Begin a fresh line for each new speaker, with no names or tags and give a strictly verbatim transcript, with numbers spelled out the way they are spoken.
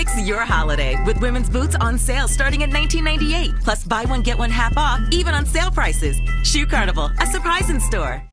Fix your holiday with women's boots on sale starting at nineteen ninety-eight. Plus buy one, get one half off, even on sale prices. Shoe Carnival, a surprise in store.